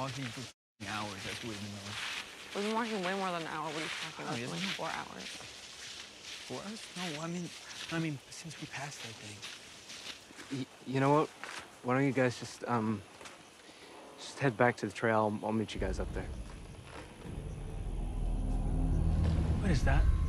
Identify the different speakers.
Speaker 1: walking for hours, as we know.
Speaker 2: We've been walking way more than an hour. What are you talking about? Like 4 hours.
Speaker 1: 4 hours? No, I mean, since we passed that thing.
Speaker 3: You know what? Why don't you guys just head back to the trail. I'll meet you guys up there.
Speaker 1: What is that?